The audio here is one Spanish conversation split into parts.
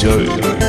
Joy.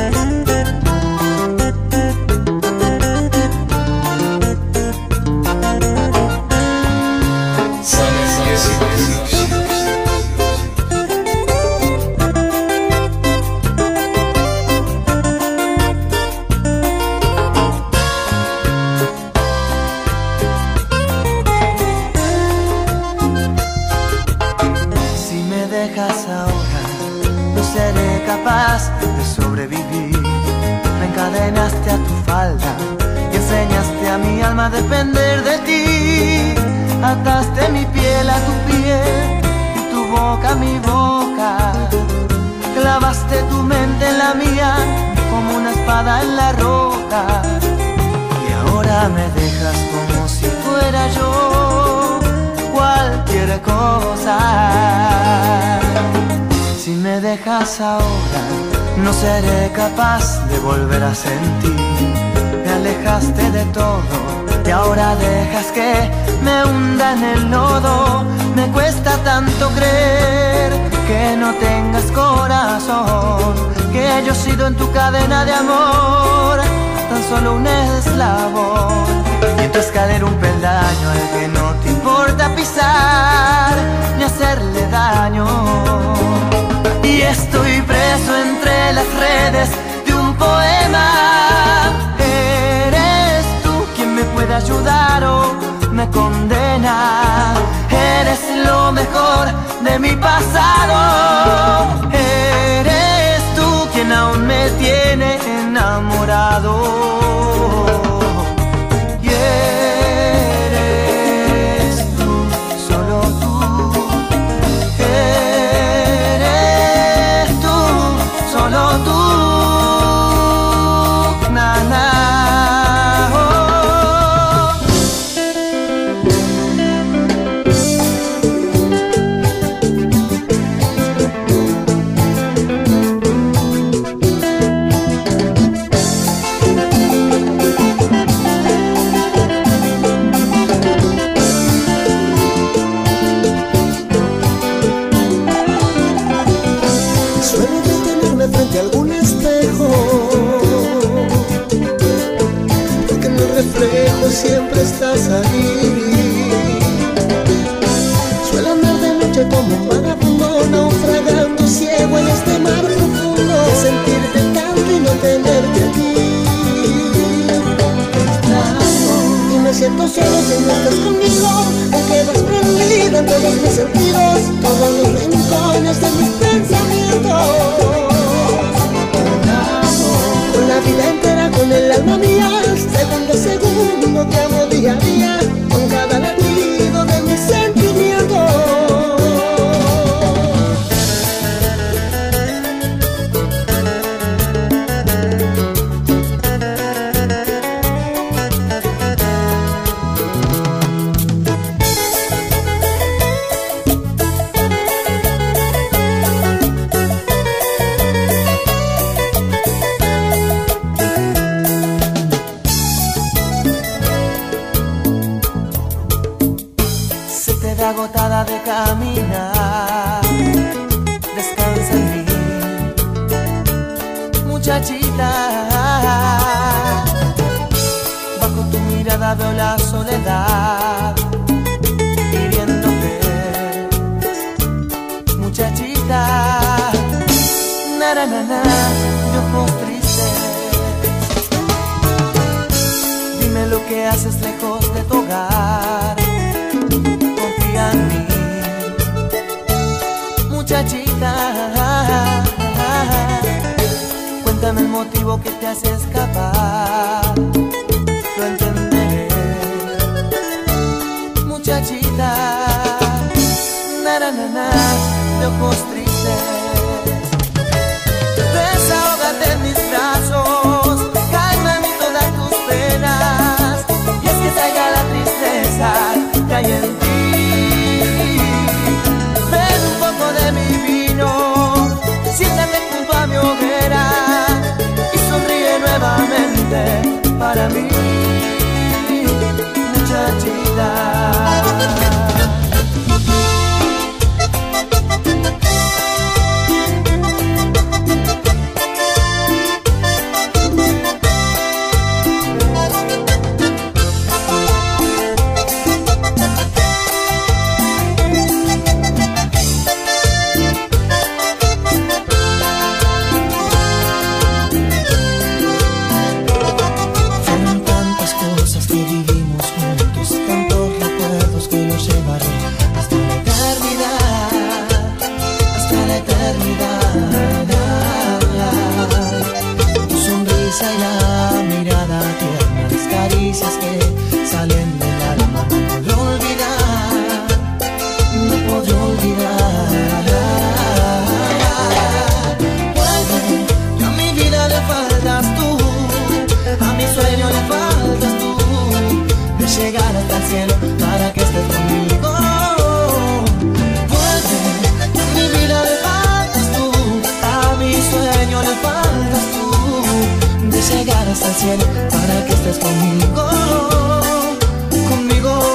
De sobrevivir, me encadenaste a tu falda y enseñaste a mi alma a depender de ti. Ataste mi piel a tu piel y tu boca a mi boca. Clavaste tu mente en la mía como una espada en la roca. Y ahora me dejas como si fuera yo cualquier cosa. Si me dejas ahora, no seré capaz de volver a sentir. Me alejaste de todo y ahora dejas que me hunda en el lodo. Me cuesta tanto creer que no tengas corazón, que yo he sido en tu cadena de amor tan solo un eslabón. Y en tu escalera un peldaño al que no te importa pisar ni hacerle daño. Y estoy preso entre las redes de un poema. Eres tú quien me puede ayudar o me condena. Eres lo mejor de mi pasado. Eres tú quien aún me tiene enamorado. Y eres tú, solo tú. Solo tú, na, na, oh. Suelo detenerme frente a algún espejo, porque en el reflejo siempre estás ahí. Suelo andar de noche como un vagabundo, naufragando ciego en este mar profundo, de sentirte tanto y no tenerte aquí. Y me siento solo si no estás conmigo, aunque vas prendida en todos mis sentidos, todos los rincones de mis pensamientos. Con la vida entera, con el alma mía, segundo a segundo te amo día a día, con cada latido de mis sentimientos. Agotada de caminar, descansa en mí, muchachita. Bajo tu mirada veo la soledad hiriéndote, muchachita. Na, na, na, na, de ojos tristes. Dime lo que haces lejos de tu hogar. Confía en mí, muchachita. Cuéntame el motivo que te hace escapar. Lo entenderé, muchachita. Na, na, na, na, de ojos tristes. Desahógate en mis brazos, cálmame todas tus penas. Y es que salga la tristeza que hay en ti. Ven un poco de mi vino, siéntate junto a mi hoguera y sonríe nuevamente para mí, muchachita. 100 para que estés conmigo, conmigo.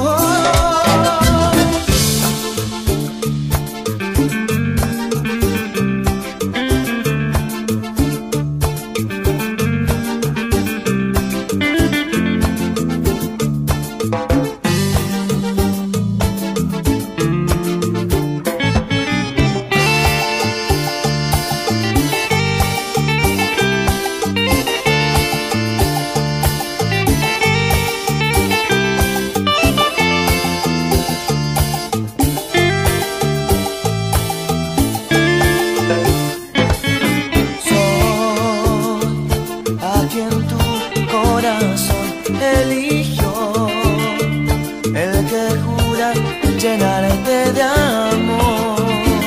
Eligió el que jura llenarte de amor.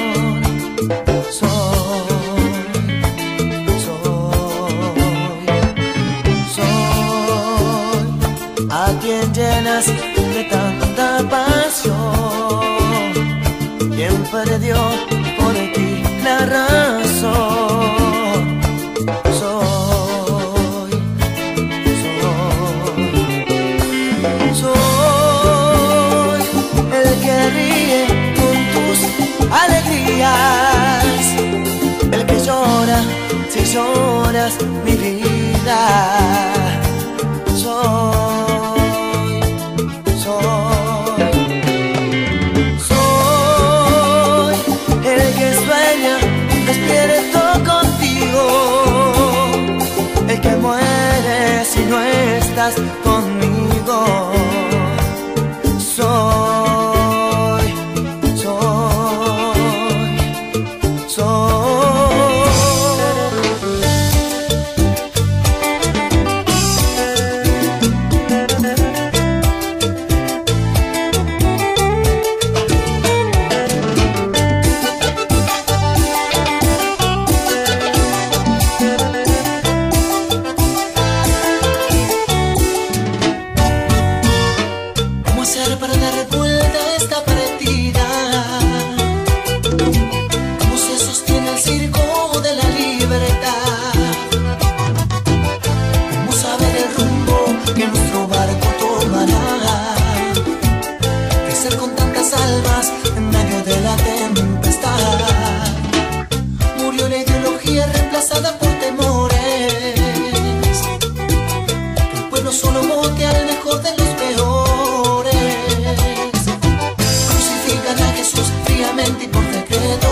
Soy a quien llenas de tanta pasión, quien perdió por ti la razón. Soy el que ríe con tus alegrías, el que llora si lloras mi vida. Soy el que sueña despierto contigo, el que muere si no estás conmigo. Para dar vuelta a esta partida, cómo se sostiene el circo de la libertad, cómo saber el rumbo que nuestro barco tomará, crecer con tantas almas en medio de la tempestad. Murió la ideología reemplazada por temores, que el pueblo solo vote al mejor de los peores. Y por decreto,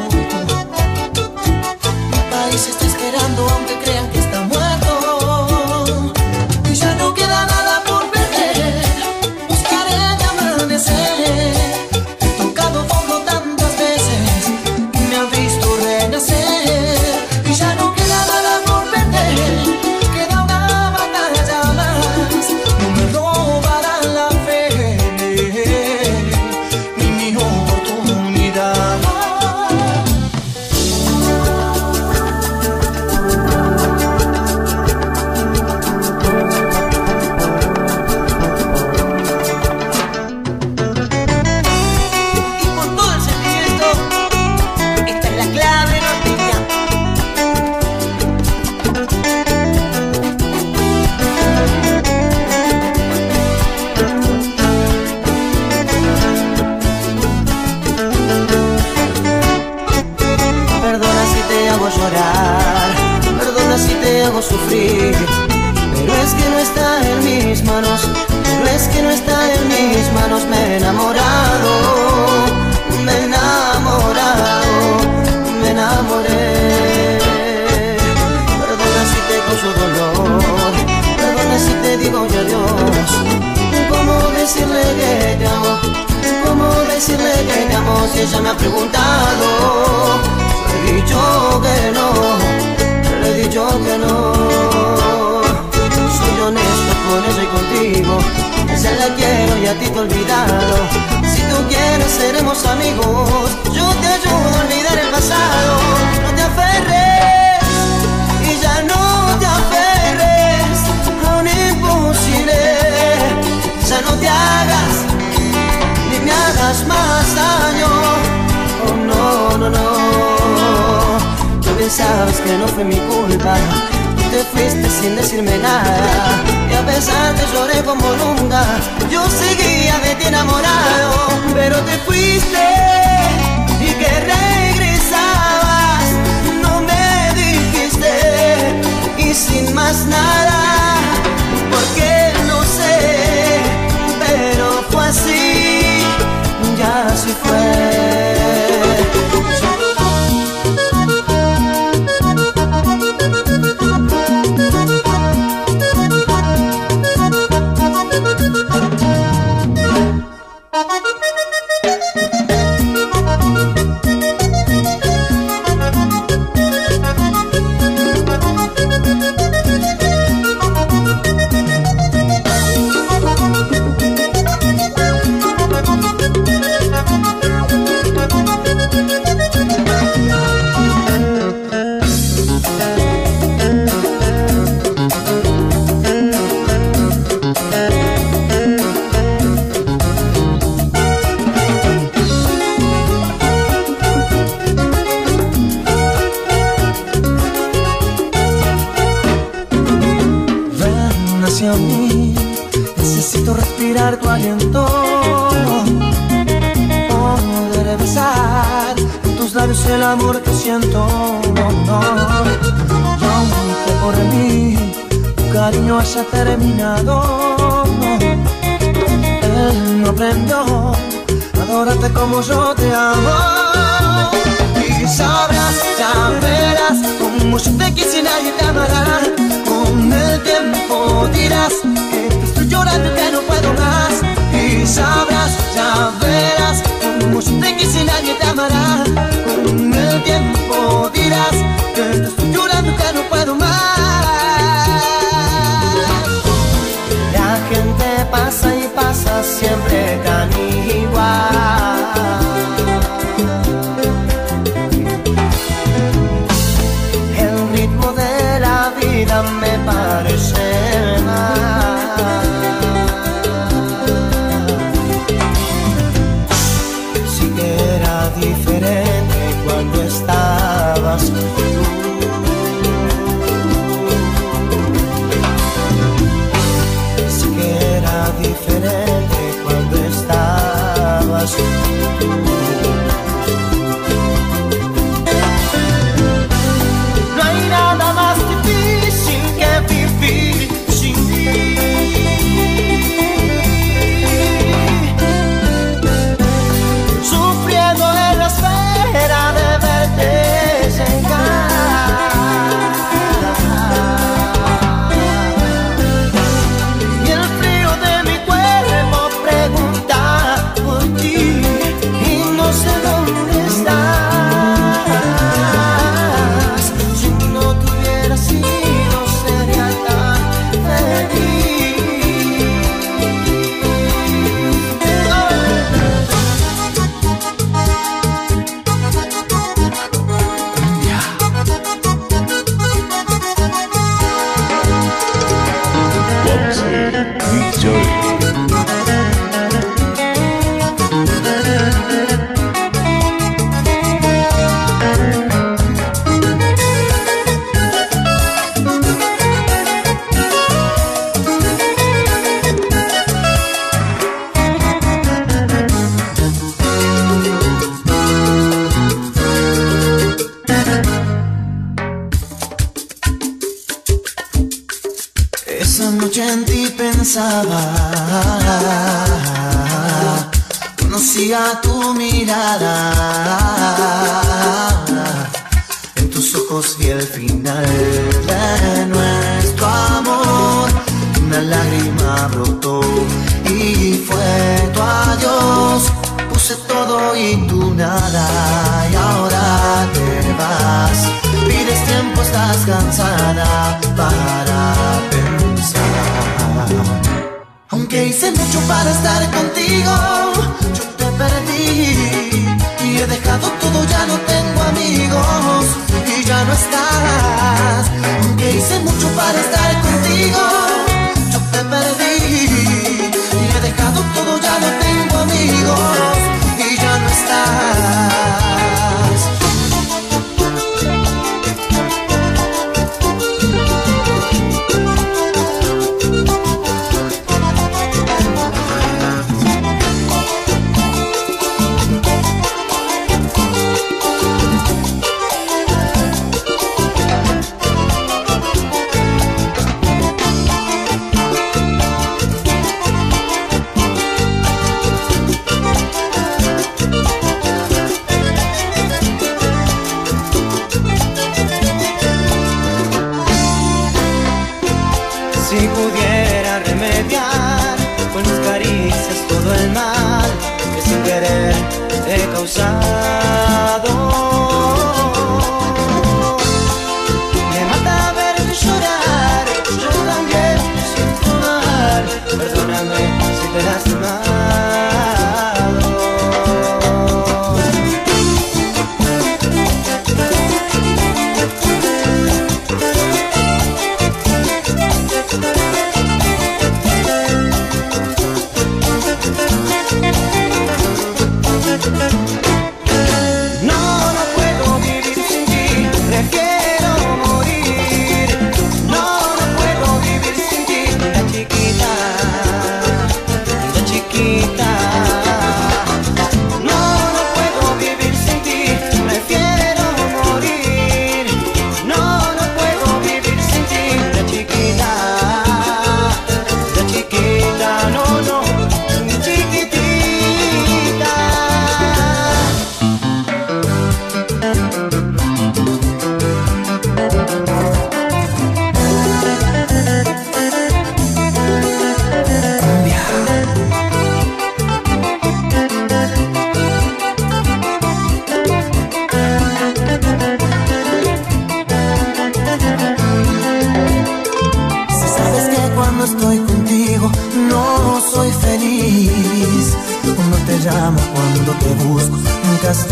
mi país está esperando aunque crean que está muerto, y ya no queda nada por perder. Buscaré de amanecer, he tocado fondo tantas veces y me han visto renacer, y ya no queda nada por perder. Queda una batalla más, no me robarán la fe ni mi oportunidad. Llorar, perdona si te hago sufrir, pero es que no está en mis manos, pero es que no está en mis manos. Me he enamorado, me he enamorado, me enamoré. Perdona si te causo dolor, perdona si te digo ya adiós. ¿Cómo decirle que te amo? ¿Cómo decirle que te amo si ella me ha preguntado? Le he dicho que no, le he dicho que no. Soy honesto con ella y contigo, ella la quiero y a ti te he olvidado. Si tú quieres seremos amigos, yo te ayudo a olvidar el pasado. No te aferres y ya no te aferres a un imposible. Ya no te hagas ni me hagas más daño. Oh no, no, no. Tú bien sabes que no fue mi culpa, te fuiste sin decirme nada. Y a pesar que lloré como nunca, yo seguía de ti enamorado. Pero te fuiste y que regresabas, no me dijiste. Y sin más nada, porque no sé, pero fue así, ya así fue. Necesito respirar tu aliento, poder besar en tus labios el amor que siento. No, y aunque por mí tu cariño haya terminado, él no aprendió a adorarte como yo te amo. Y sabrás, ya verás, como yo te quise nadie te amará. Con el tiempo dirás que te estoy llorando y que no puedo más. Y sabrás, ya verás, como yo te quise nadie te amará. Con el tiempo dirás que te estoy llorando y que no puedo más. La gente pasa y pasa siempre tan igual. El ritmo de la vida me parece mal. Sí que era diferente cuando estabas tú. Sí que era diferente cuando estabas tú. No hay nada más difícil que vivir sin ti. Sufriendo en la espera de verte llegar. Y el frío de mi cuerpo pregunta por ti y no sé dónde estás. Si no te hubiera sido sería tan feliz. Esa noche en ti pensaba, conocía tu mirada, en tus ojos vi el final de nuestro amor. Una lágrima brotó y fue tu adiós. Puse todo y tú nada, y ahora te vas. Pides tiempo, estás cansada para pensar. Aunque hice mucho para estar contigo, yo te perdí y he dejado todo, ya no tengo amigos y ya no estás. Aunque hice mucho para estar contigo, yo te perdí y he dejado todo, ya no tengo amigos y ya no estás.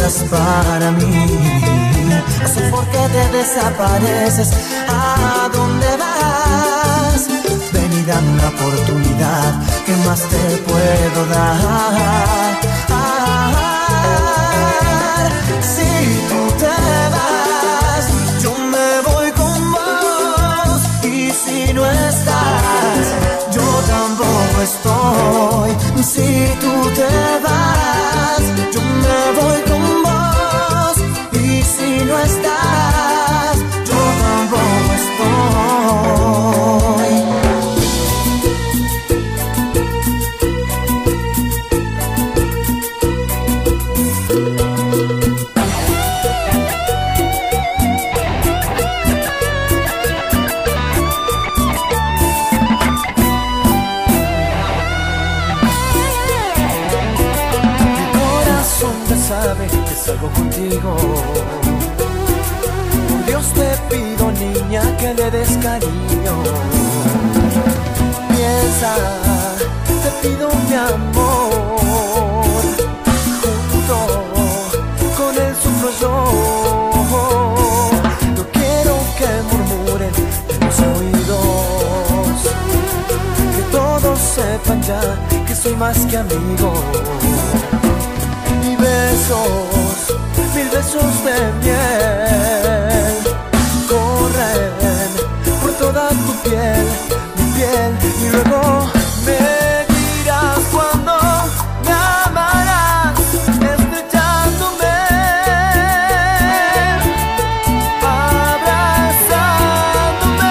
cosas para mí. No sé por qué te desapareces. ¿A dónde vas? Ven y dame una oportunidad. ¿Qué más te puedo dar? Si tú te vas, yo me voy con vos. Y si no estás, yo tampoco estoy. Si tú te vas, yo me voy con vos. Y si no estás, yo tampoco estoy. Sabe que salgo contigo. Por Dios te pido, niña, que le des cariño. Piensa, te pido mi amor. Junto con él sufro yo. No quiero que murmuren en los oídos, que todos sepan ya que soy más que amigo. Besos, 1000 besos de miel corren por toda tu piel, mi piel, y luego me dirás cuando me amarás, estrechándome, abrazándome.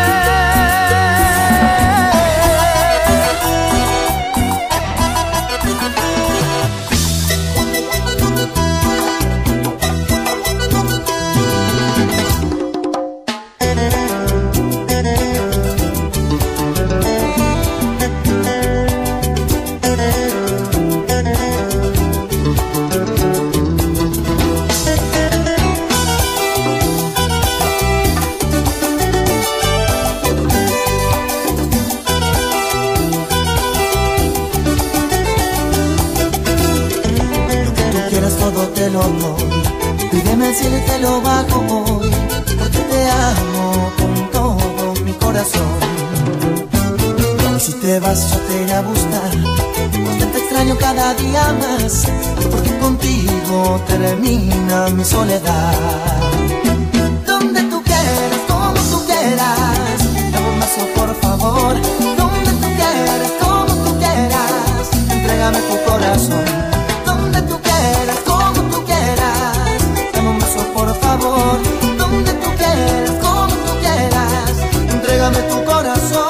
Pídeme el cielo y te lo bajo hoy, porque te amo con todo mi corazón. Y si te vas yo te iré a buscar, porque te extraño cada día más, porque contigo termina mi soledad. Donde tú quieras, como tú quieras, dame un beso por favor. Donde tú quieras, como tú quieras, entrégame tu corazón. Donde tú quieras, como tú quieras, dame un beso por favor. Donde tú quieras, como tú quieras, entrégame tu corazón.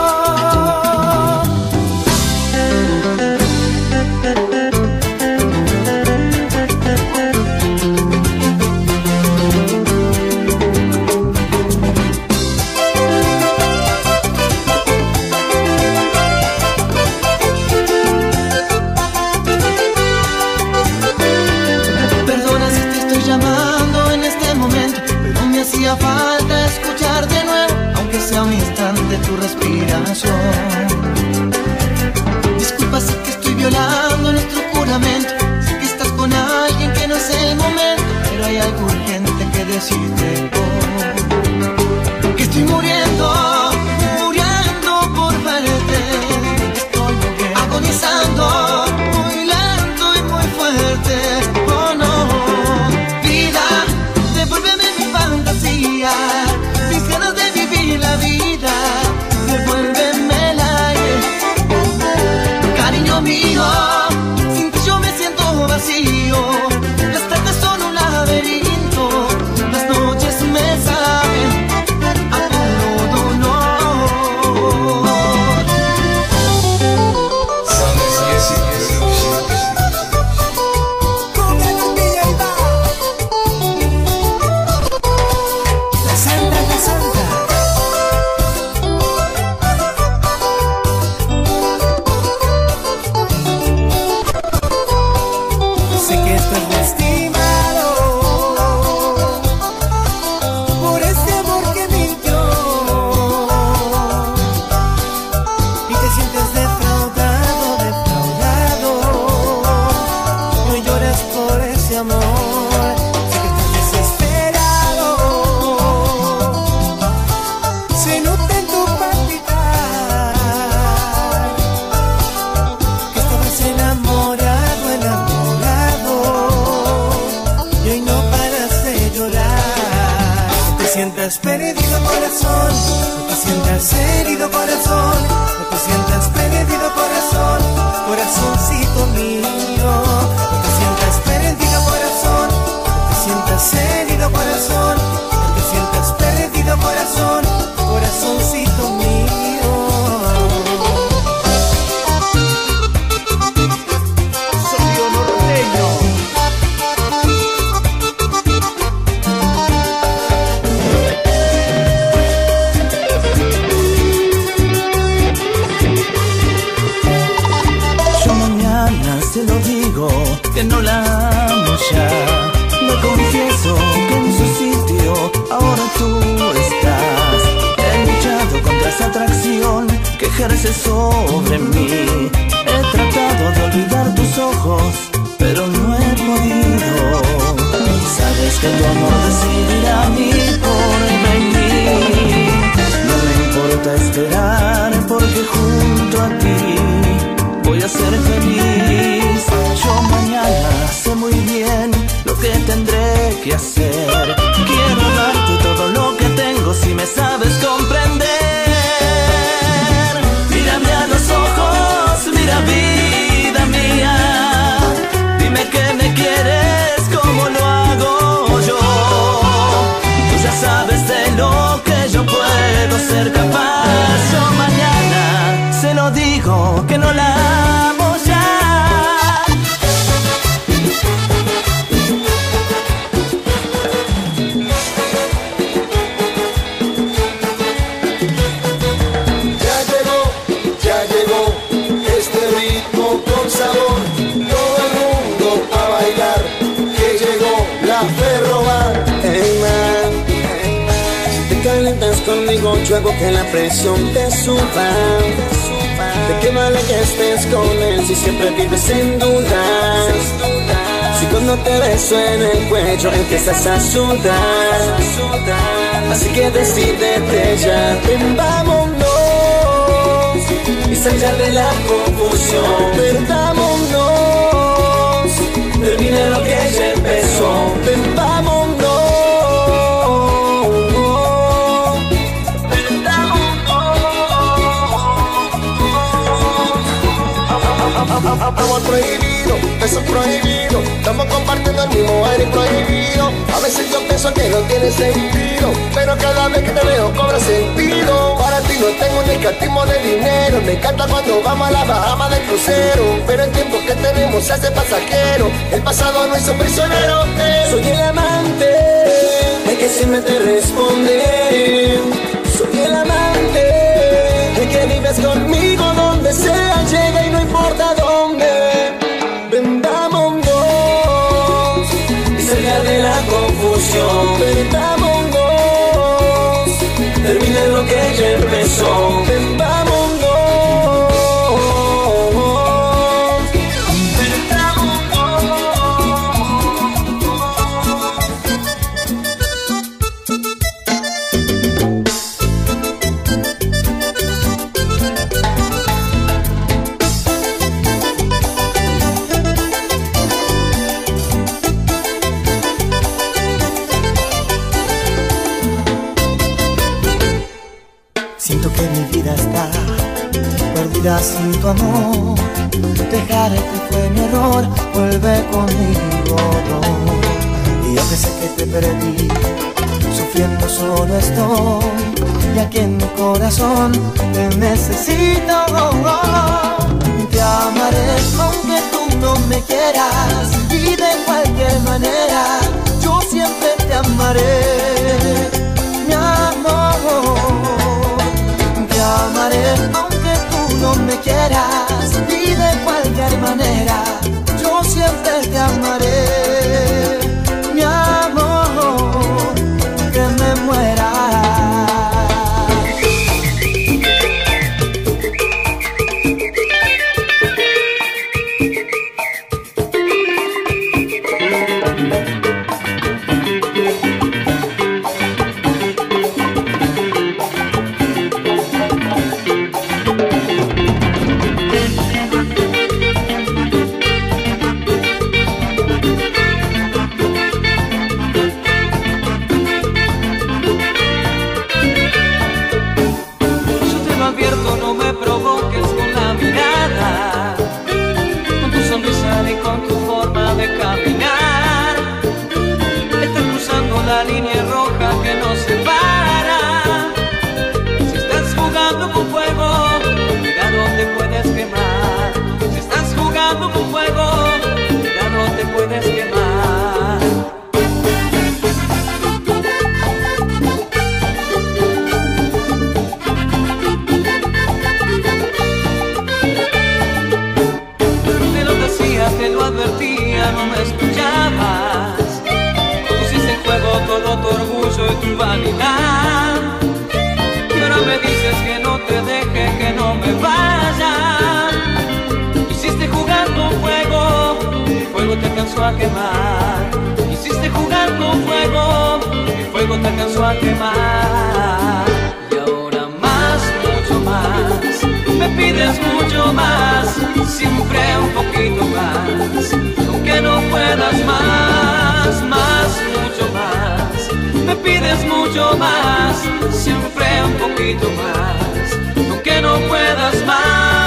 Hacía falta escuchar de nuevo, aunque sea un instante, tu respiración. Disculpa si que estoy violando nuestro juramento, sé que estás con alguien que no es el momento, pero hay algo urgente que decirte hoy. Que estoy muriendo, muriendo por verte. Estoy agonizando, muy lento y muy fuerte. Oh no, vida, devuélveme mis ganas de vivir la vida, devuélveme el aire. Cariño mío, sin ti yo me siento vacío. Las tardes son un laberinto, las noches me sientas perdido, corazón, no te sientas herido, corazón, no te sientas perdido, corazón, corazoncito mío. No te sientas perdido, corazón, no te sientas herido, corazón, no te sientas perdido, corazón, corazoncito mío. Sonido norteño. Se lo digo, que no la amo ya. Me confieso que en su sitio ahora tú estás. He luchado contra esa atracción que ejerce sobre mí. He tratado de olvidar tus ojos, pero no he podido. Sabes que tu amor decidirá mi porvenir. No me importa esperar porque junto a ti voy a ser feliz. Yo mañana sé muy bien lo que tendré que hacer. Quiero darte todo lo que tengo si me sabes comprender. Mírame a los ojos, mira vida mía. Dime que me quieres como lo hago yo. Tú ya sabes de lo que yo puedo ser capaz. Yo mañana se lo digo que no la amo ya. Ya llegó este ritmo con sabor. Todo el mundo a bailar, que llegó la Ferrobar. Hey man, te calientas conmigo, yo hago que la presión te suba. ¿De qué vale que estés con él si siempre vives en dudas? Si cuando te beso en el cuello empiezas a sudar. Así que decídete ya, ven, vámonos y salga de la confusión. Perdámonos, termine lo que ya empezó. Ven, vámonos. Amor prohibido, beso prohibido, estamos compartiendo el mismo aire prohibido. A veces yo pienso que no tiene sentido, pero cada vez que te veo cobra sentido. Para ti no tengo ni escatismo de dinero. Me encanta cuando vamos a la Bahama del crucero, pero el tiempo que tenemos se hace pasajero. El pasado no hizo prisionero. Soy el amante, el que siempre te responde. Soy el amante, el que vives conmigo donde sea, llega y no importa dónde. Ven, vámonos y salga de la confusión. Ven, vámonos, termina lo que ya empezó. Ven, vámonos. Siento que mi vida está perdida sin tu amor. Dejaré que fue mi error, vuelve conmigo. Y aunque sé que te perdí, sufriendo solo estoy. Y aquí en mi corazón te necesito. Te amaré aunque tú no me quieras, y de cualquier manera yo siempre te amaré, mi amor. Te amaré aunque tú no me quieras, y de cualquier manera yo siempre te amaré, mi amor, que me muera. vanidad. Y ahora me dices que no te deje, que no me vaya. Hiciste jugar con fuego, el fuego te alcanzó a quemar. Hiciste jugar con fuego, el fuego te alcanzó a quemar. Y ahora más, mucho más, me pides mucho más, siempre un poquito más, aunque no puedas más, más, mucho más. Me pides mucho más, siempre un poquito más, aunque no puedas más.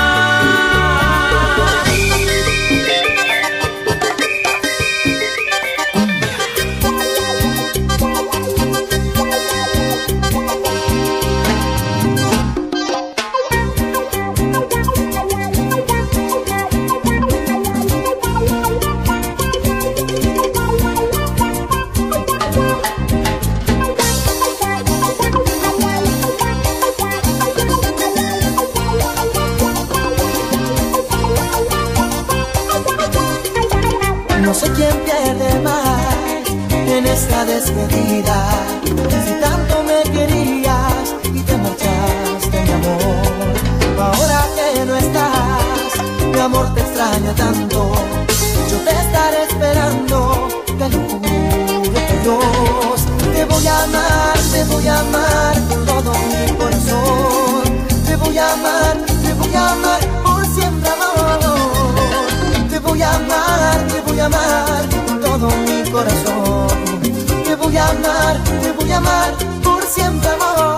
No sé quién pierde más en esta despedida. Si tanto me querías y te marchaste, mi amor. Ahora que no estás, mi amor te extraña tanto. Yo te estaré esperando, te lo juro por Dios. Te voy a amar con todo mi corazón. Te voy a amar por siempre, amor. Te voy a amar con todo mi corazón. Te voy a amar por siempre, amor.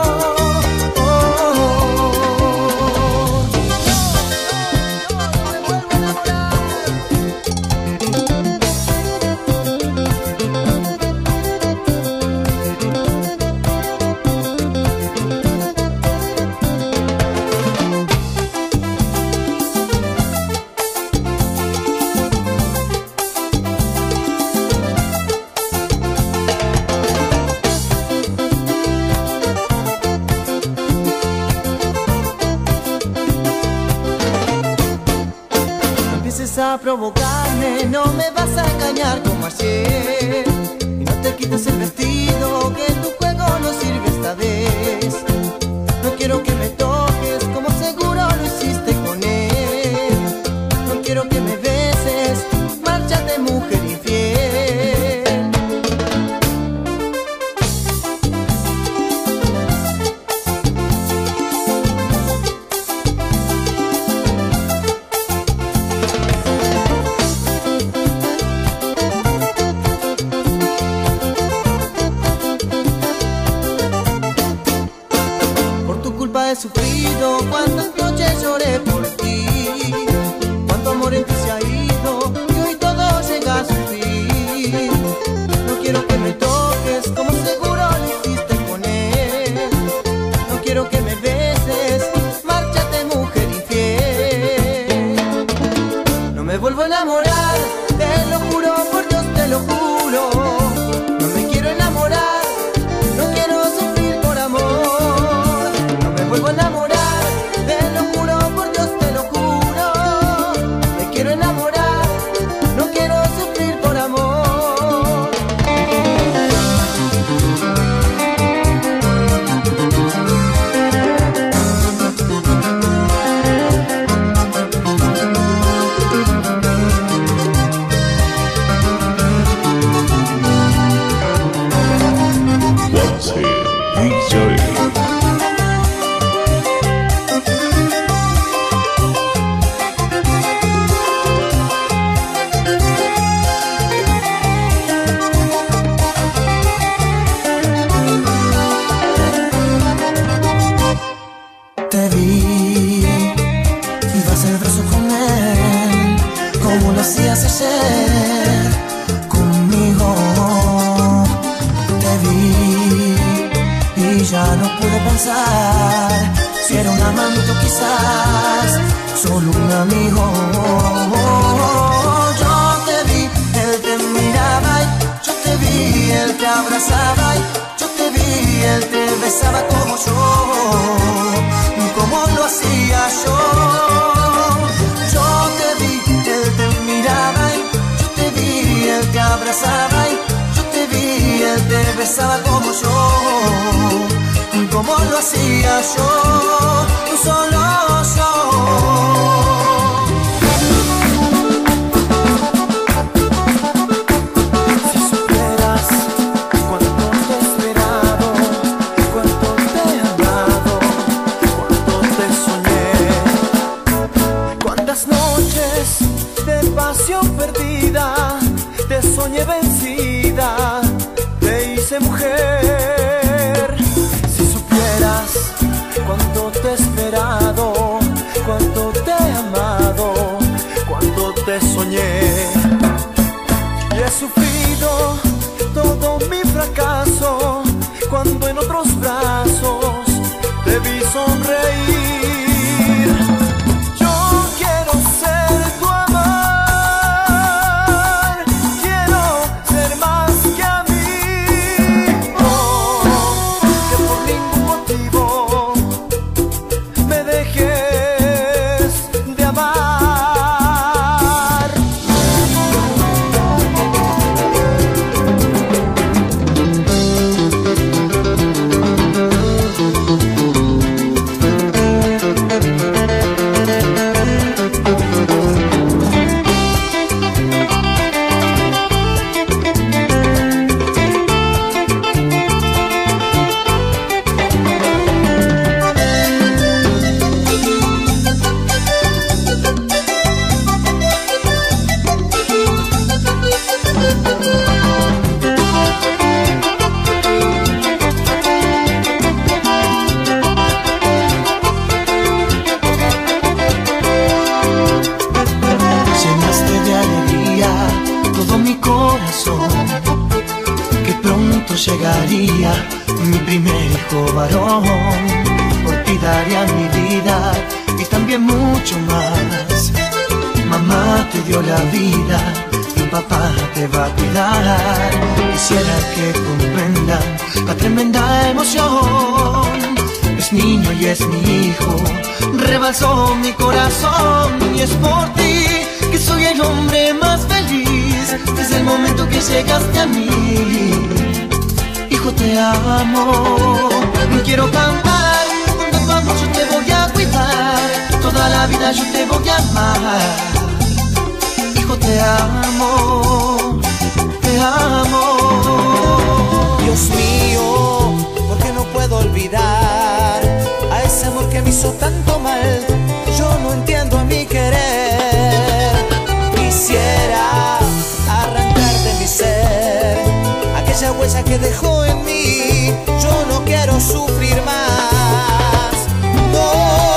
A provocarme, no me vas a engañar como ayer. Y no te quites el vestido, que tu juego no sirve esta vez. No quiero que me toques como seguro lo hiciste con él. No quiero que me beses, márchate, mujer infiel. He sufrido, cuántas noches lloré por ti, cuánto amor en ti se ha ido y hoy todo llega a su fin. No quiero que me toques como seguro lo hiciste con él. No quiero que me beses, márchate, mujer infiel. No me vuelvo a enamorar, te lo juro, por Dios te lo juro. No me quiero enamorar, no quiero sufrir por amor. Vuelvo a enamorar, te lo juro, por Dios te lo juro. Me quiero enamorar, no quiero sufrir por amor. Te vi, ibas el brazo con él, como lo hacías ayer conmigo. Te vi y ya no pude pensar si era un amante o quizás solo un amigo. Yo te vi, él te miraba y yo te vi, él te abrazaba y yo te vi, él te besaba como yo. Como lo hacía yo. Yo te vi, él te miraba y yo te vi, él te abrazaba y yo te vi, él te te besaba como lo hacía yo, solo yo. Si supieras cuánto te he esperado, cuánto te he amado, cuánto te soñé, cuántas noches de pasión perdida te soñé vencida, te hice mujer. Si supieras cuánto te he esperado, cuánto te he amado, cuánto te soñé, y he sufrido todo mi fracaso cuando en otros brazos te vi sonreír. Yo quiero ser tu amor, quiero ser más que amigo, que por ningún motivo me dejes de amar. Llegaría mi primer hijo varón, por ti daría mi vida y también mucho más. Mamá te dio la vida, tu papá te va a cuidar. Quisiera que comprendan la tremenda emoción. Es niño y es mi hijo, rebalsó mi corazón, y es por ti que soy el hombre más feliz desde el momento que llegaste a mí. Hijo, te amo, quiero cantar, cuando tu amor yo te voy a cuidar, toda la vida yo te voy a amar. Hijo, te amo, te amo. Dios mío, ¿por qué no puedo olvidar a ese amor que me hizo tanto mal? Yo no entiendo a mi querer. Quisiera arrancar de mi ser aquella huella que dejó en mí. Yo no quiero sufrir más. No,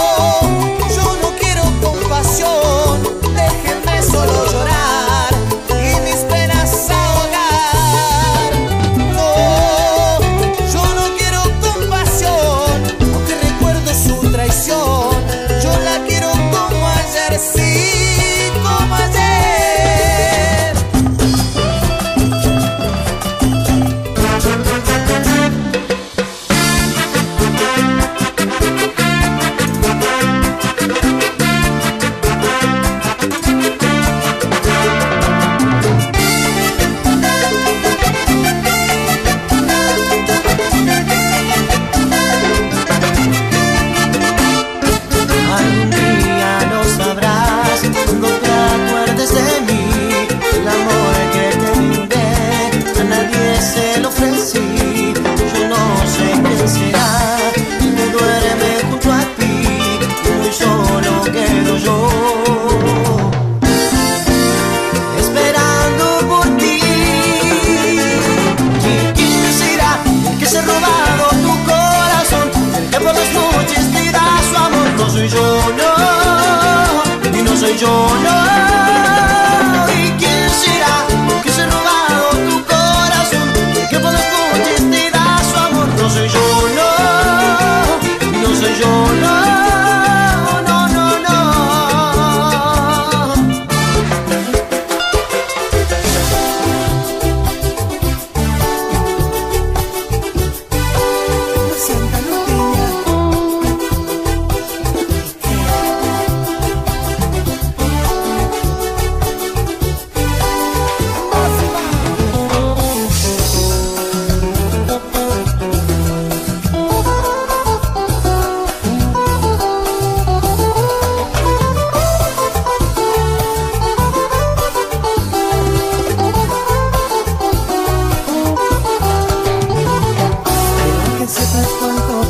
yo no quiero compasión. Déjenme solo llorar y mis penas ahogar. No, yo no quiero compasión, aunque recuerdo su traición. Yo la quiero como ayer, sí, como ayer.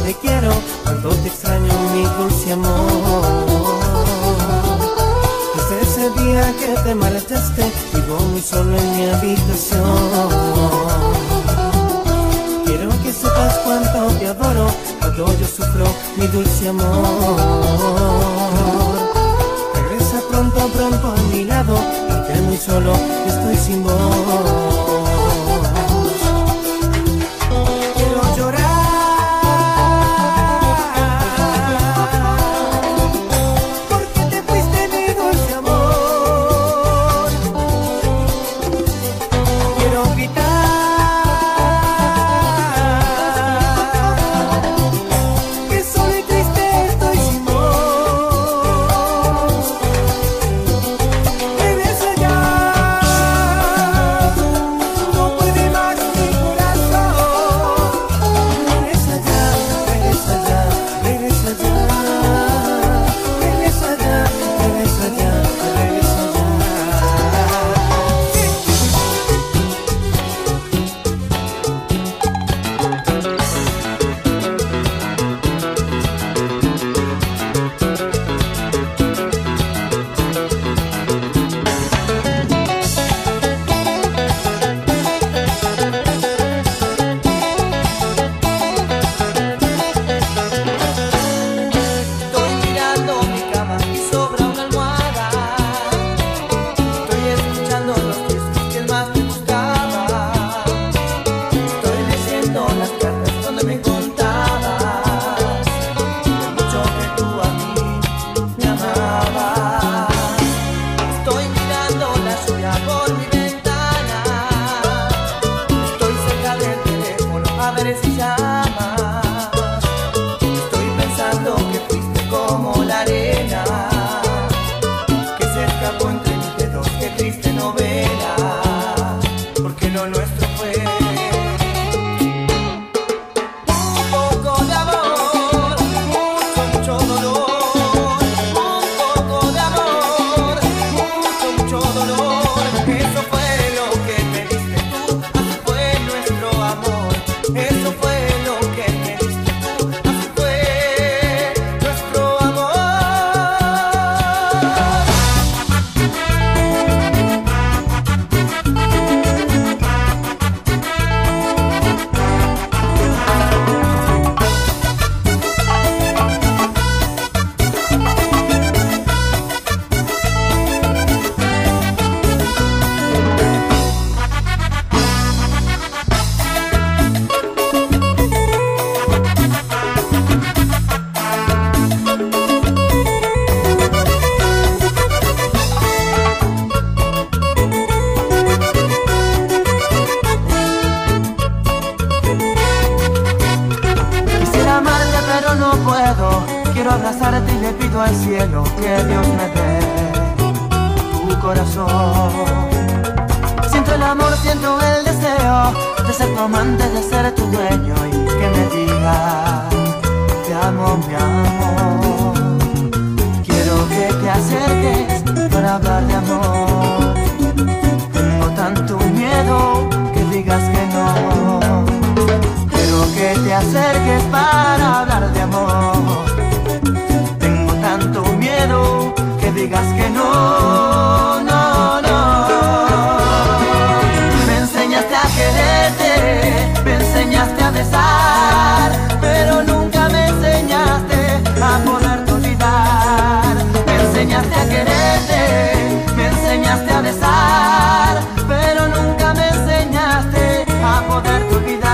te quiero, cuánto te extraño, mi dulce amor. Desde ese día que te marchaste, vivo muy solo en mi habitación. Quiero que sepas cuánto te adoro, cuánto yo sufro, mi dulce amor. Regresa pronto, pronto a mi lado, porque muy solo estoy sin voz. Quiero llorar, porque te fuiste, mi dulce amor. Quiero gritar, que solo y triste estoy sin voz. Regresa ya, no puede más mi corazón. Regresa ya, regresa ya, regresa ya. Regresa ya, regresa ya, regresa ya. Estoy mirando mi cama y sobra una almohada. Estoy escuchando los discos que más te buscaba. Estoy leyendo las cartas donde me contabas lo mucho que tú a mí me amabas. Estoy mirando la lluvia por mi ventana. Estoy cerca del teléfono a ver si llama. Estoy pensando que fuiste como la arena que se escapó entre mis dedos. Qué triste novela, porque lo nuestro fue un poco de amor, mucho, mucho dolor. Un poco de amor, mucho, mucho dolor. Eso fue lo que me diste tú, así fue nuestro amor. Eso fue lo que me diste tú, así fue nuestro amor. Quisiera amarte pero no puedo. Quiero abrazarte y le pido al cielo que Dios me dé tu corazón. Siento el amor, siento el deseo de ser tu amante, de ser tu dueño y que me digas te amo, mi amor. Quiero que te acerques para hablar de amor. Tengo tanto miedo que digas que no. Quiero que te acerques para hablar de amor. Tengo tanto miedo que digas que no, no, no. Me enseñaste a quererte, me enseñaste a besar, pero nunca me enseñaste a poderte olvidar. Me enseñaste a quererte, me enseñaste a besar, pero nunca me enseñaste a poderte olvidar.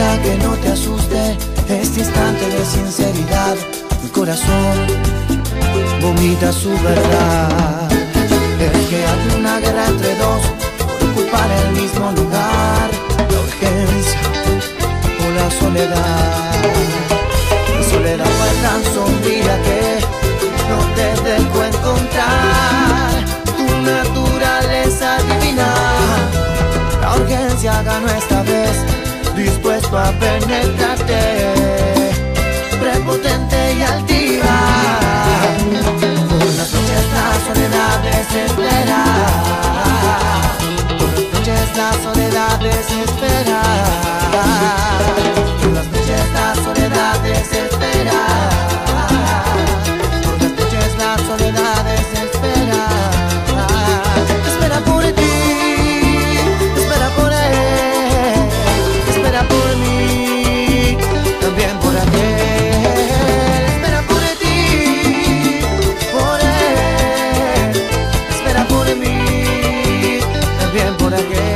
para que no te asuste este instante de sinceridad. Mi corazón vomita su verdad. Es que hay una guerra entre dos por ocupar el mismo lugar. La urgencia o la soledad. La soledad fue tan sombría que no te dejo encontrar tu naturaleza divina. La urgencia ganó esta vez, dispuesto a penetrarte, prepotente y altiva. Por las noches la soledad desespera, por las noches la soledad desespera, por las noches la soledad desespera, por las noches la soledad desespera. Espera por ti, espera por él, espera por mí, también por aquel. Espera por ti, por él, espera por mí, también por aquel.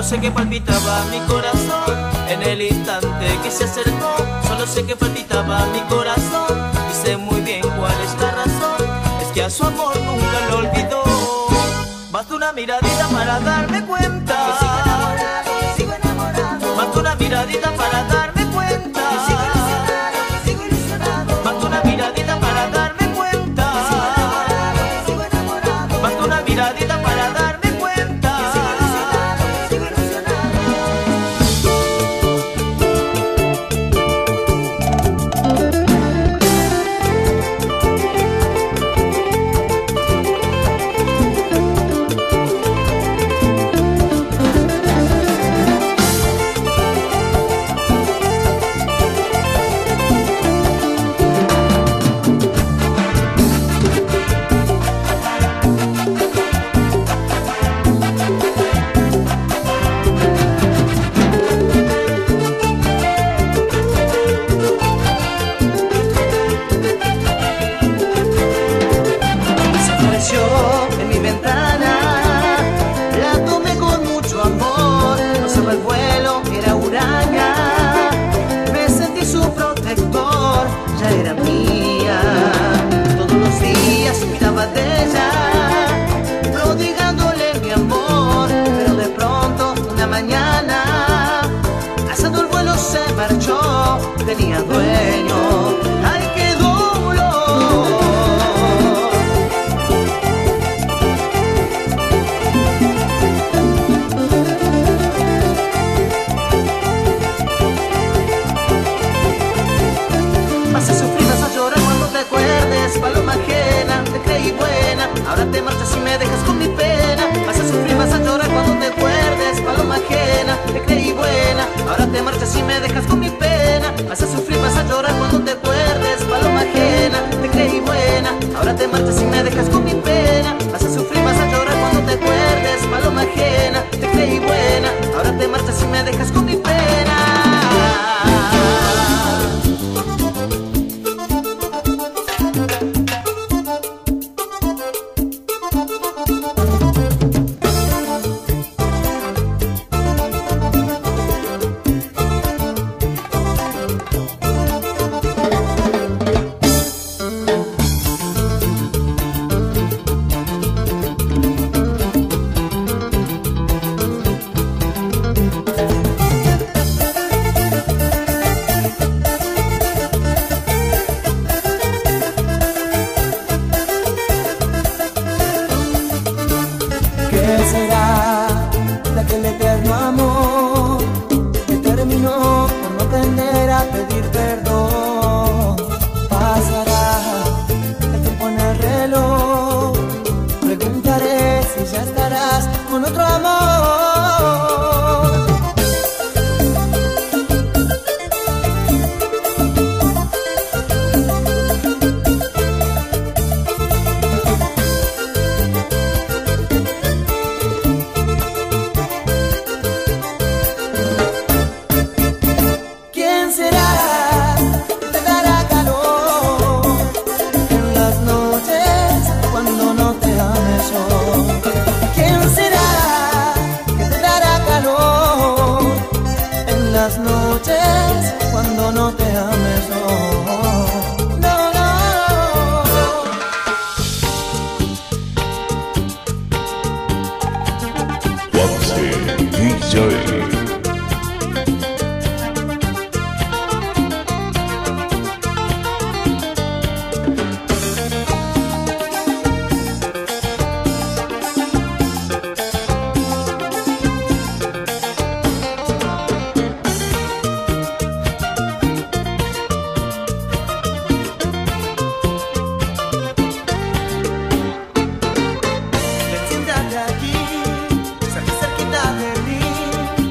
Solo sé que palpitaba mi corazón en el instante que se acercó. Solo sé que palpitaba mi corazón y sé muy bien cuál es la razón. Es que a su amor nunca lo olvidó. Basta una miradita para darme cuenta que sigo enamorado, sigo enamorado. Basta una miradita para darme cuenta que sigo ilusionado, sigo ilusionado. Basta una miradita para darme cuenta que sigo enamorado, sigo enamorado. Basta una miradita para darme cuenta que sigo ilusionado, sigo ilusionado. En mi ventana, la tomé con mucho amor. Pasaba el vuelo, era huraña. Me sentí su protector, ya era mía. Todos los días cuidaba de ella, prodigándole mi amor. Pero de pronto, una mañana, haciendo el vuelo se marchó. Tenía dueño. ¡Ay, qué dolor! Vas a sufrir, vas a llorar cuando te acuerdes. Paloma ajena, te creí buena, ahora te marchas y me dejas con mi pena. Vas a sufrir, vas a llorar cuando te acuerdes. Paloma ajena, te creí buena, ahora te marchas y me dejas con mi pena. Vas a sufrir, vas a llorar cuando te acuerdes. Paloma ajena, te creí buena, ahora te marchas y me dejas con mi pena. Vas a sufrir, vas a llorar cuando te acuerdes. Paloma ajena, te creí buena, ahora te marchas y me dejas con mi pena. ¿Qué será de aquel eterno amor que terminó por no aprender a pedir perdón? Pasará el tiempo en el reloj, preguntaré si ya estarás con otro amor. ¿Quién será que te dará calor en las noches cuando no te ame yo? ¿Quién será que te dará calor en las noches cuando no te ame yo? No, no. Juanse DJ. Ven, siéntate aquí, cerca cerquita de mí.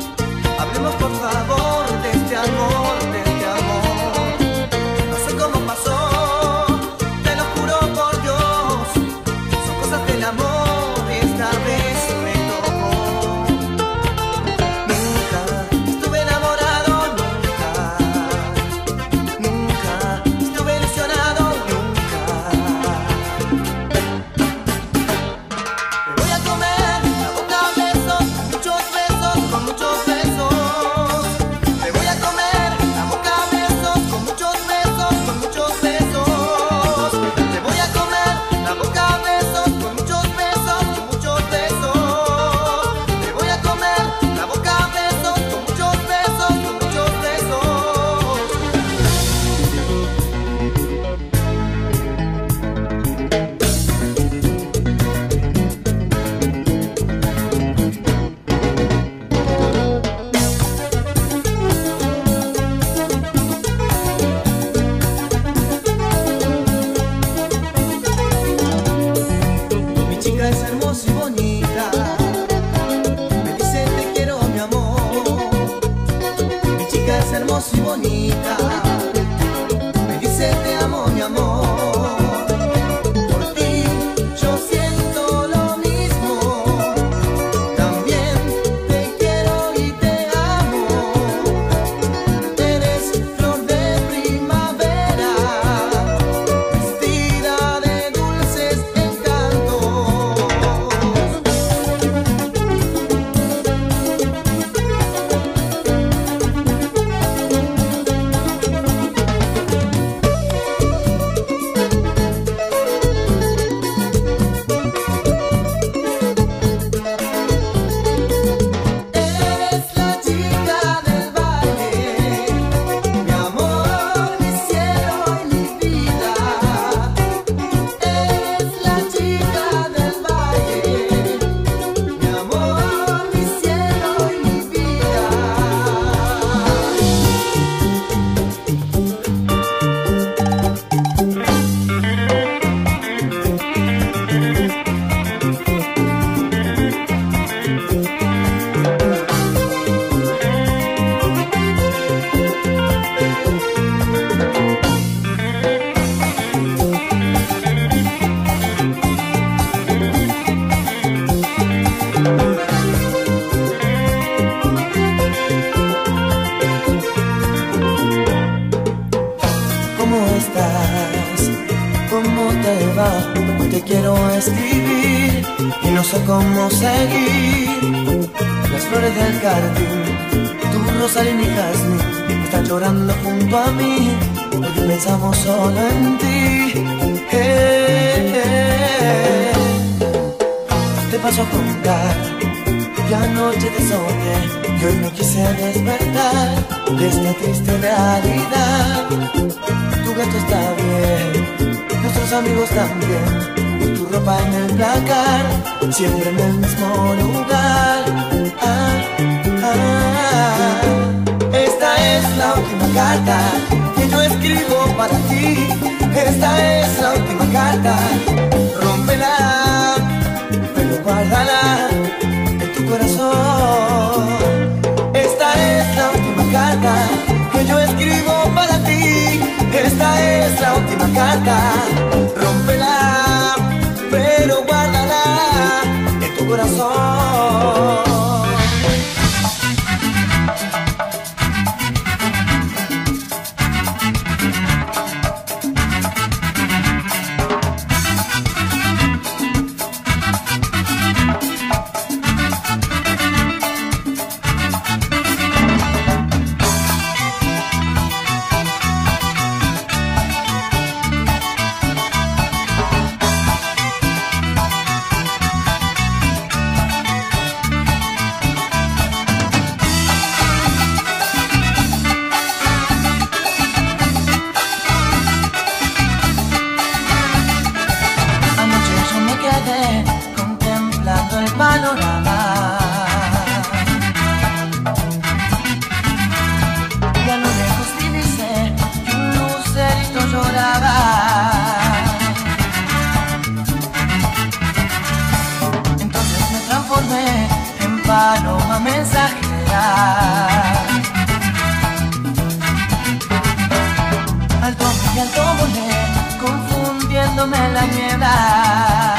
hermosa y bonita. Me dice te quiero mi amor. Mi chica es hermosa y bonita. Me dice te amo mi amor. Por ti yo siento lo mismo. También te quiero y te amo. Eres flor de primavera, vestida de dulces encantos. Eres la chica del baile, mi amor, mi cielo y mi vida. Eres la chica del baile, mi amor, mi cielo y mi vida. ¿Cómo estás? ¿Cómo te va? Hoy te quiero escribir y no sé cómo seguir. Las flores del jardín, tu rosal y mi jazmín están llorando junto a mí, porque pensamos solo en ti. Te paso a contar que anoche te soñé y hoy me quise despertar de esta triste realidad. Tu gato está bien, nuestros amigos también, y tu ropa en el placar, siempre en el mismo lugar. Esta es la última carta que yo escribo para ti. Esta es la última carta, rómpela, pero guárdala en tu corazón. Esta es la última carta que yo escribo para ti. Esta es la última carta, rómpela, pero guárdala en tu corazón. Contemplando el panorama, y a lo lejos divisé que un lucerito lloraba. Entonces me transformé en paloma mensajera. Alto y alto volé, confundiéndome en la niebla.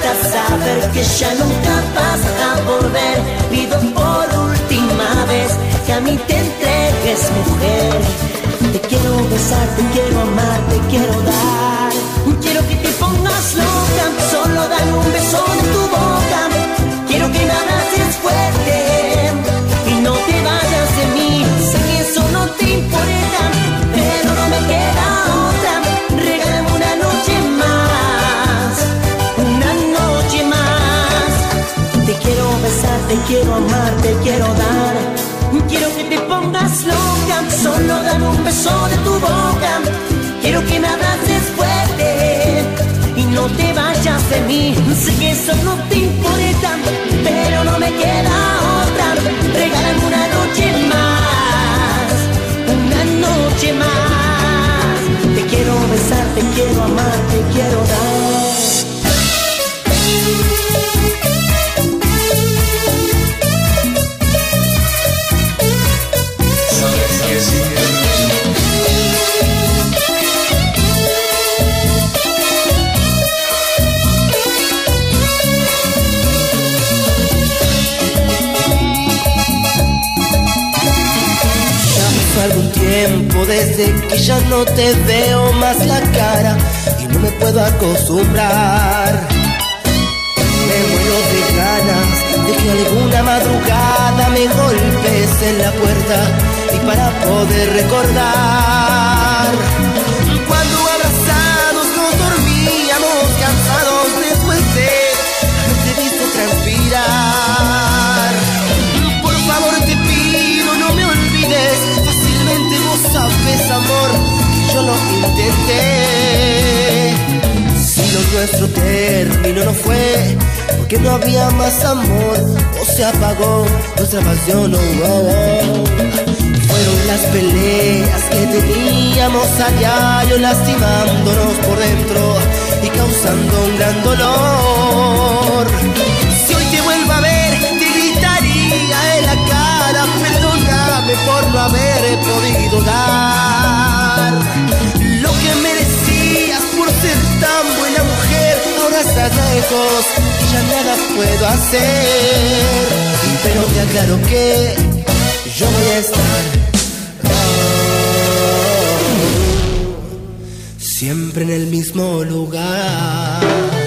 a saber que ya nunca vas a volver. Pido por última vez que a mí te entregues, mujer. Te quiero besar, te quiero amar, te quiero dar. Quiero que te pongas loca, solo dame un beso en tu boca. Quiero que me abraces fuerte y no te vayas de mí. Sé que eso no te importa, pero no me queda otra. Regálame una noche más, una noche más. Te quiero besar, te quiero amar, te quiero dar. Quiero que te pongas loca, solo dame un beso de tu boca. Quiero que me abraces fuerte y no te vayas de mí. Sé que eso no te importa, pero no me queda otra. Regálame una noche más, una noche más. Te quiero besar, te quiero amar, te quiero dar. Algún tiempo desde que ya no te veo más la cara y no me puedo acostumbrar. Me muero de ganas de que alguna madrugada me golpes en la puerta y para poder recordar cuando abrazados nos dormíamos cansados después de haberte visto transpirar. Por favor te pido no me olvides, vos sabes, amor, que yo lo intenté. Si lo nuestro terminó no fue porque no había más amor o se apagó nuestra pasión. Fueron las peleas que teníamos a diario, lastimándonos por dentro y causando un gran dolor. Si hoy te vuelvo a ver, te gritaría en la cara, perdóname por no haber podido dar lo que merecías por ser tan buena mujer. Ahora estás lejos y ya nada puedo hacer, pero te aclaro que yo voy a estar siempre en el mismo lugar.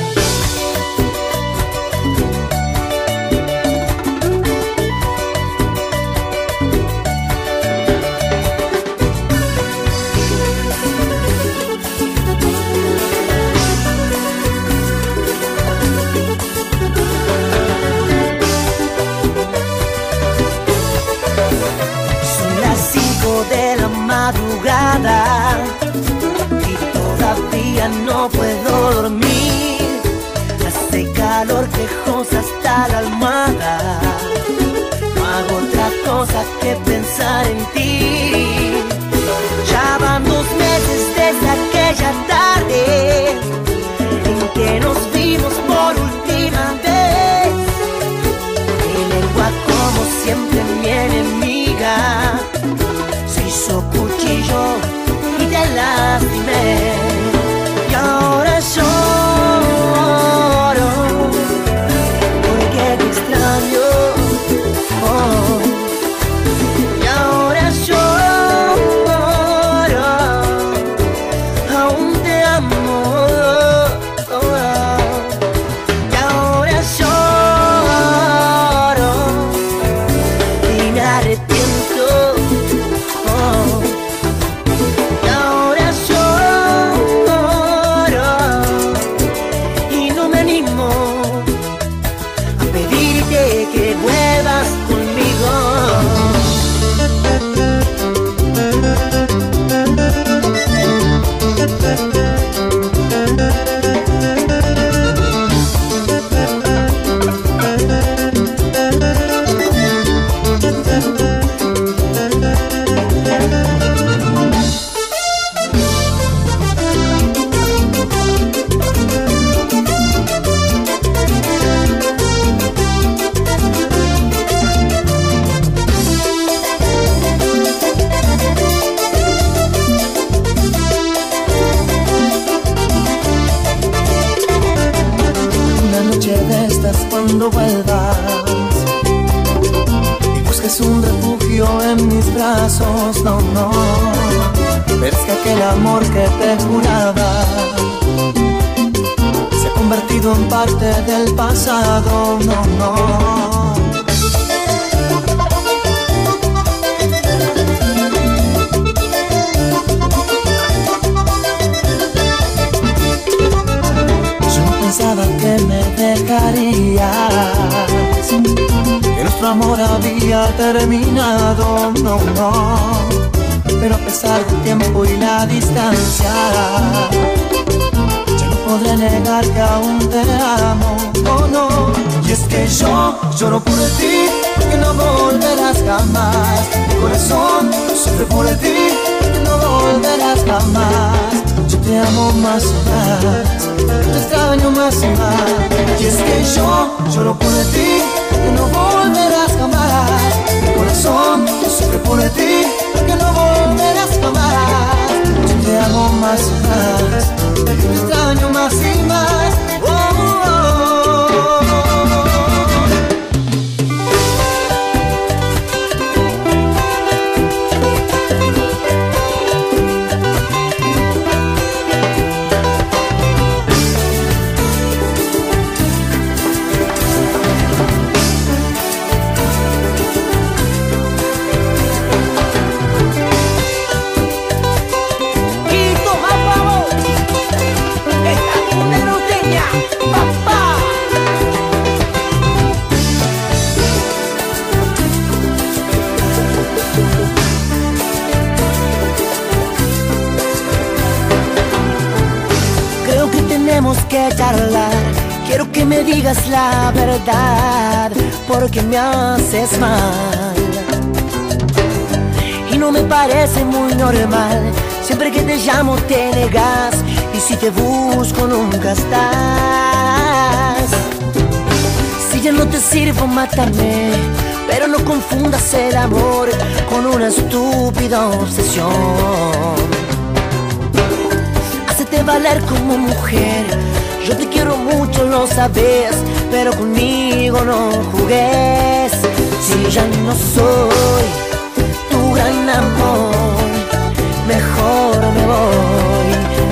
Y todavía no puedo dormir. Hace calor quejosa hasta la almohada. No hago otra cosa que pensar en ti. Ya van 2 meses desde aquella tarde en que nos vimos por última vez. Mi lengua como siempre mi enemiga se hizo cuchillo y te lastimé. Y ahora lloro porque te extraño. Oh. Y ahora lloro, aún te amo. Oh. digas cuando vuelvas y busques un refugio en mis brazos. No, no, pero es que aquel amor que te juraba se ha convertido en parte del pasado. No, no. Pensaba que me dejarías, que nuestro amor había terminado. No, no, pero a pesar del tiempo y la distancia, ya no podré negar que aún te amo. Oh no, y es que yo lloro por ti, porque no volverás jamás. Mi corazón sufre por ti, porque no volverás jamás. Yo te amo más y más, te extraño más y más. Y es que yo lloro por ti, que no volverás jamás. Mi corazón sufre por ti, que no volverás jamás. Yo te amo más y más, te extraño más y más. Oh, oh, oh. Tenemos que charlar, quiero que me digas la verdad, porque me haces mal y no me parece muy normal. Siempre que te llamo te negas, y si te busco nunca estás. Si ya no te sirvo, mátame, pero no confundas el amor con una estúpida obsesión. Hacete valer como mujer, yo te quiero mucho, lo sabes, pero conmigo no jugues. Si ya no soy tu gran amor, mejor me voy.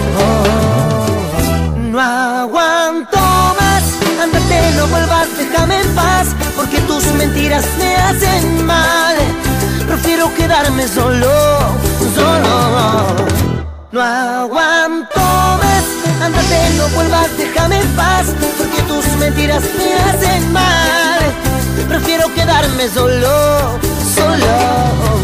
Oh, no aguanto más, ándate, no vuelvas, déjame en paz, porque tus mentiras me hacen mal. Prefiero quedarme solo, solo. No aguanto más, ándate, no vuelvas, déjame en paz, porque tus mentiras me hacen mal. Prefiero quedarme solo, solo.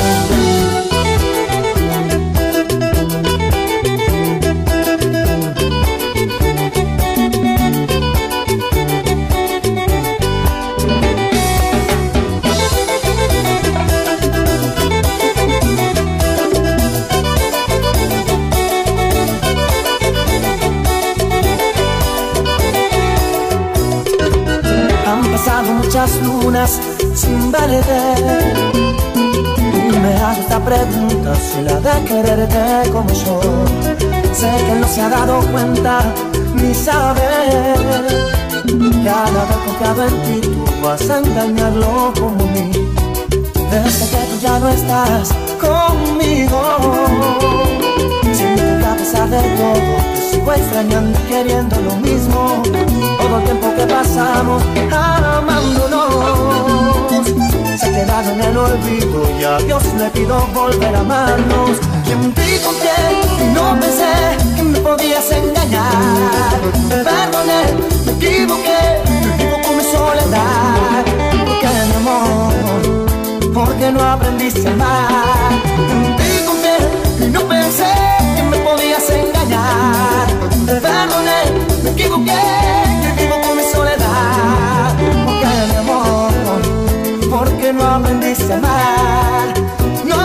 Muchas lunas sin verte, tú me haces esta pregunta, si la de quererte como yo. Sé que él no se ha dado cuenta ni sabe que al haber confiado en ti tú vas a engañarlo como a mí. Desde que tú ya no estás conmigo, siento que a pesar de todo te sigo extrañando y queriendo lo mismo. Todo el tiempo que pasamos amándonos se ha quedado en el olvido, y a Dios le pido volver a amarnos. ¿Quién dijo que no pensé que me podías engañar? Te perdoné, me equivoqué, vivo con mi soledad. Porque mi amor, porque no aprendiste a amar. Te confié y no pensé que me podías engañar. Te perdoné, me equivoqué, vivo con mi soledad. Porque mi amor, porque no aprendiste a amar. No.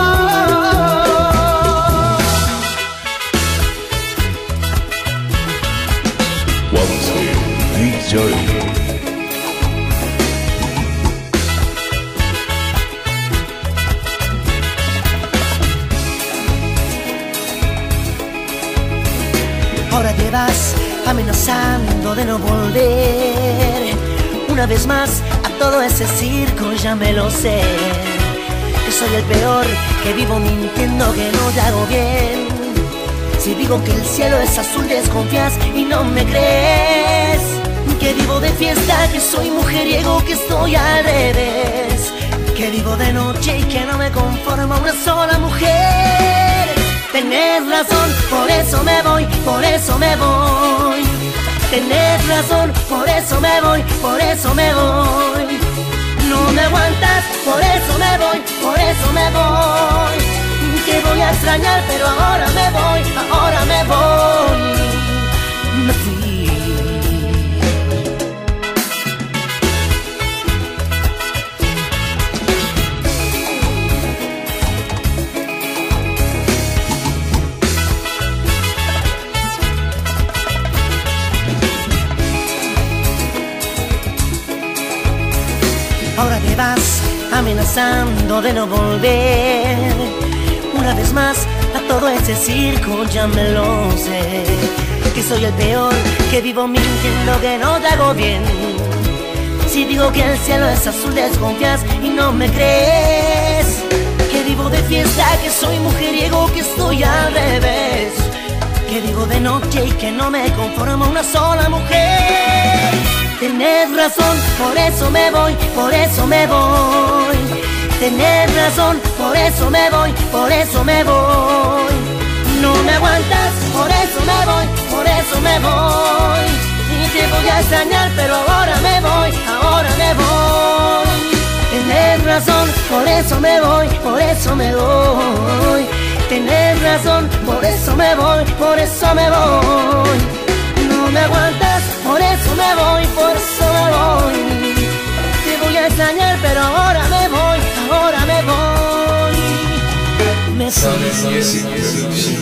DJ. Ahora te vas amenazando de no volver, Una vez más, a todo ese circo ya me lo sé, que soy el peor, que vivo mintiendo, que no te hago bien. Si digo que el cielo es azul, desconfías y no me crees. Que vivo de fiesta, que soy mujeriego, que estoy al revés. Que vivo de noche y que no me conforma una sola mujer. Tenés razón, por eso me voy, por eso me voy. Tenés razón, por eso me voy, por eso me voy. No me aguantas, por eso me voy, por eso me voy. Que voy a extrañar, pero ahora me voy, ahora me voy. Sí. Ahora te vas amenazando de no volver. Una vez más, a todo ese circo ya me lo sé, que soy el peor, que vivo mintiendo, que no te hago bien. Si digo que el cielo es azul, desconfías y no me crees. Que vivo de fiesta, que soy mujeriego, que estoy al revés. Que vivo de noche y que no me conforma una sola mujer. Tenés razón, por eso me voy, por eso me voy. Tenés razón, por eso me voy, por eso me voy. No me aguantas, por eso me voy, por eso me voy. Y te voy a extrañar, pero ahora me voy, ahora me voy. Tenés razón, por eso me voy, por eso me voy. Tenés razón, por eso me voy, por eso me voy. No me aguantas, por eso me voy, por eso me voy. Te voy a extrañar, pero ahora me voy, ahora me voy. Me voy.